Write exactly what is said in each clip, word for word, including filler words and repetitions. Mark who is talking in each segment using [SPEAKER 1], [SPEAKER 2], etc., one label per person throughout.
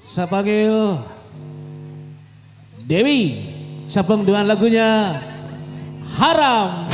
[SPEAKER 1] Saya panggil Dewi, sabung dengan lagunya Haram.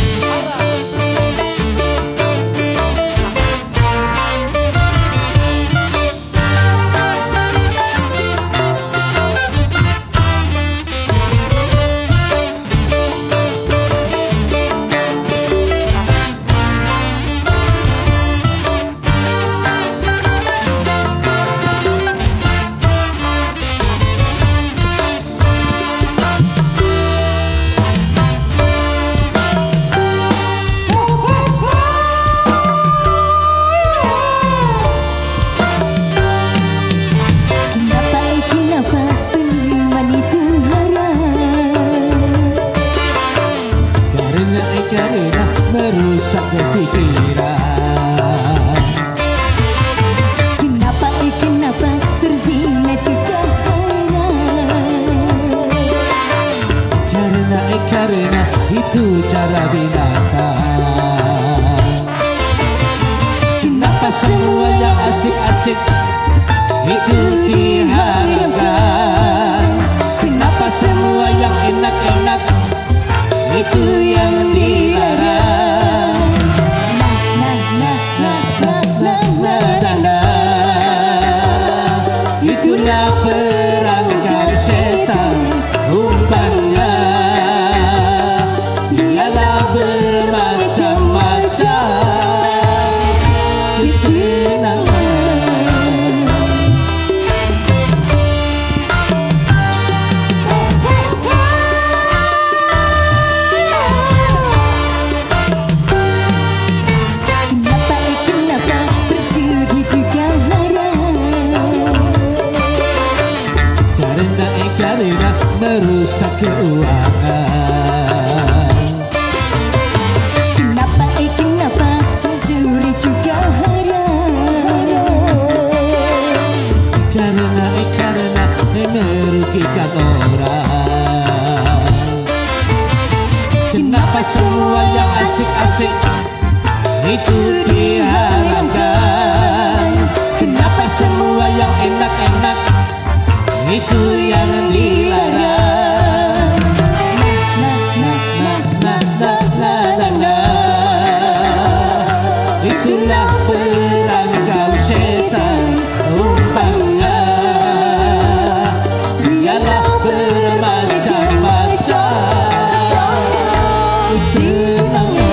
[SPEAKER 1] Merusak kefikiran.
[SPEAKER 2] Kenapa, eh kenapa berzina juga haram?
[SPEAKER 1] Karena, eh karena itu cara binatang. Kenapa semua yang asik-asik itu diharamkan? Kenapa semua yang enak-enak itu yang dilarang? Itulah perangkap setan, umpannya dialah bermacam-macam kesenangan.
[SPEAKER 2] Kenapa, eh kenapa berjudi juga haram?
[SPEAKER 1] Karena, eh karena merusak keuangan.
[SPEAKER 2] Kenapa, eh kenapa mencuri juga haram?
[SPEAKER 1] Karena, eh karena merugikan orang. Kenapa semua yang asik-asik itu diharamkan? Kenapa semua yang enak-enak itu yang dilarang? Nah, nah, nah, nah, nah, nah, nah, nah. Itulah perangkap setan, umpannya dialah bermacam-macam kesenangan.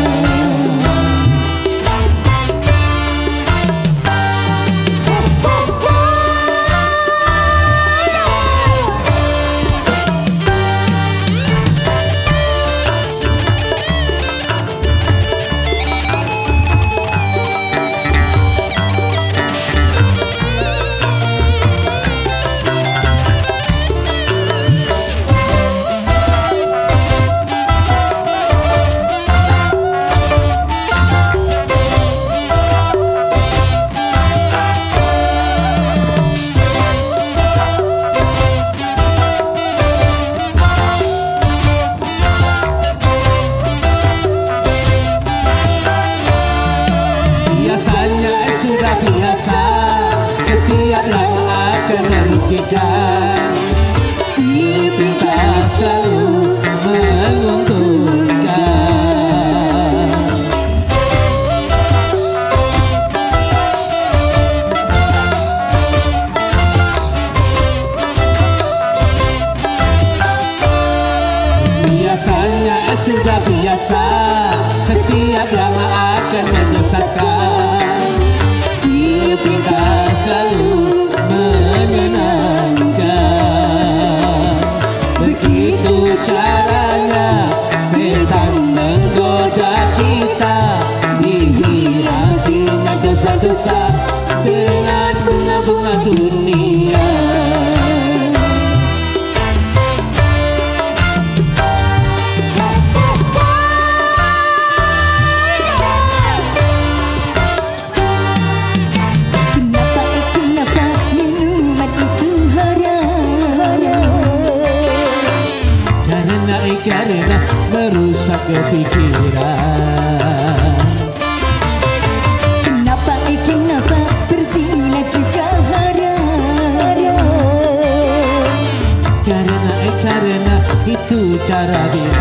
[SPEAKER 1] Sudah biasa, setiap yang akan merugikan. Si pintar selalu menguntungkan. Biasanya sudah biasa, setiap yang akan menyesatkan. Kita selalu menyenangkan. Begitu caranya setan menggoda kita, dihiasinya dosa-dosa dengan bunga-bunga dunia. Karena merusak kefikiran.
[SPEAKER 2] Kenapa, eh kenapa berzina juga haram?
[SPEAKER 1] itu cara bilang.